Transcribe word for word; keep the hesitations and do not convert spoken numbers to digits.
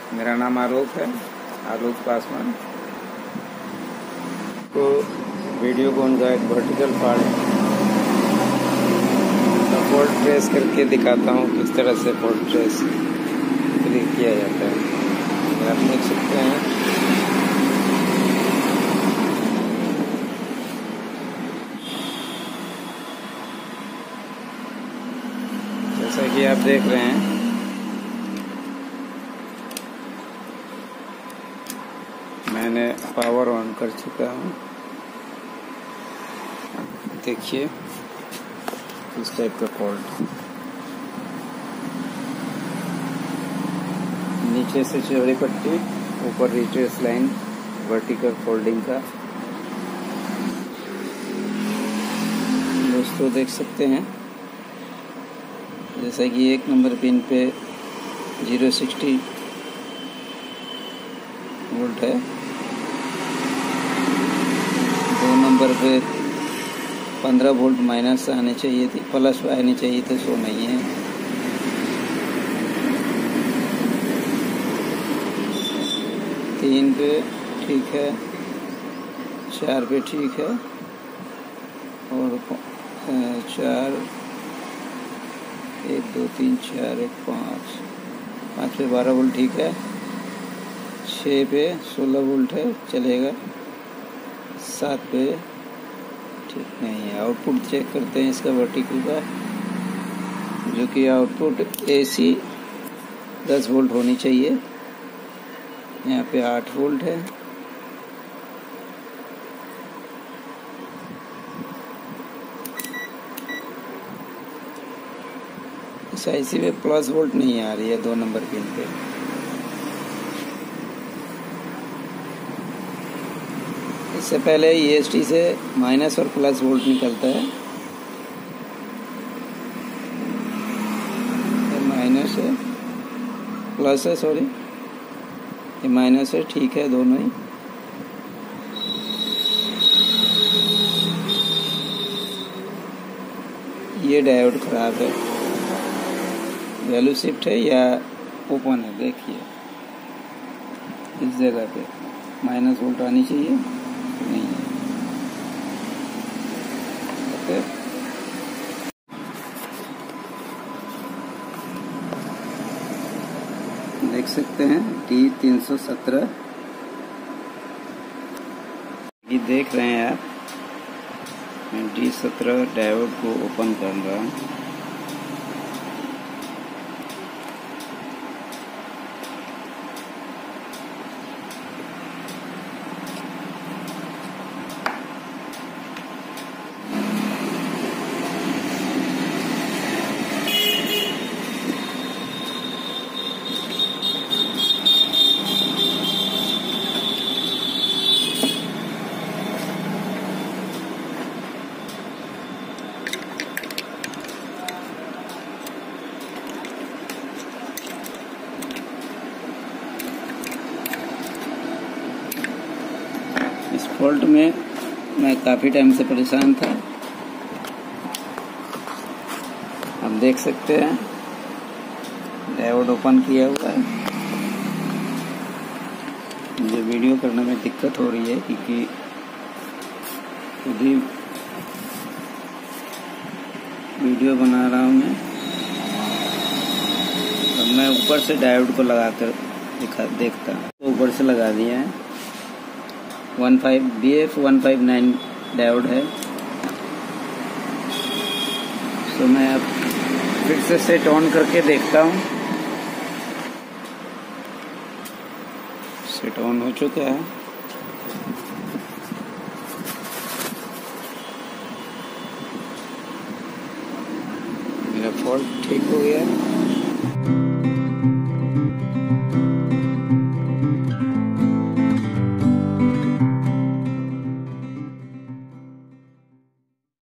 मेरा नाम आलोक है, आलोक पासवान। तो वीडियो को उनका एक वर्टिकल पार्ट फोल्ड ट्रेस करके दिखाता हूँ किस तरह से फोल्ड ट्रेस क्लिक किया जाता है। आप देख सकते हैं जैसा कि आप देख रहे हैं मैंने पावर ऑन कर चुका हूँ। देखिए इस टाइप का फोल्ड, नीचे से चौड़ी पट्टी, ऊपर रिट्रेस लाइन, वर्टिकल फोल्डिंग का। दोस्तों देख सकते हैं जैसा कि एक नंबर पिन पे जीरो सिक्सटी वोल्ट है, दो नंबर पे पंद्रह वोल्ट माइनस आने चाहिए थी, प्लस आनी चाहिए थे, सो नहीं है। तीन पे ठीक है, चार पे ठीक है, और चार एक दो तीन चार एक पाँच पाँच पे बारह वोल्ट ठीक है, छः पे सोलह वोल्ट है, चलेगा। सात पे ठीक नहीं है। आउटपुट चेक करते हैं इसका वर्टिकल का, जो कि आउटपुट एसी दस वोल्ट होनी चाहिए। यहाँ पे आठ वोल्ट है। इस आईसी में प्लस वोल्ट नहीं आ रही है दो नंबर पिन पे। इससे पहले ईएसटी से माइनस और प्लस वोल्ट निकलता है। ये माइनस है, प्लस है, सॉरी ये माइनस है, ठीक है दोनों ही। ये डायोड खराब है, वैल्यू शिफ्ट है या ओपन है। देखिए इस जगह पे माइनस वोल्ट आनी चाहिए, नहीं है। ओके, देख सकते हैं डी तीन सौ सत्रह, ये देख रहे हैं आप। मैं डी सत्रह डायोड को ओपन कर रहा हूँ। इस फॉल्ट में मैं काफ़ी टाइम से परेशान था। आप देख सकते हैं डायोड ओपन किया हुआ है। मुझे वीडियो करने में दिक्कत हो रही है क्योंकि खुद ही वीडियो बना रहा हूँ मैं। अब मैं ऊपर से डायोड को लगा कर दिखा देखता हूँ। तो ऊपर से लगा दिया है। One five B F one five nine diode है। तो मैं अब फिर से सेट ऑन करके देखता हूँ। सेट ऑन हो चुका है। मेरा फॉल्ट ठीक हो गया है।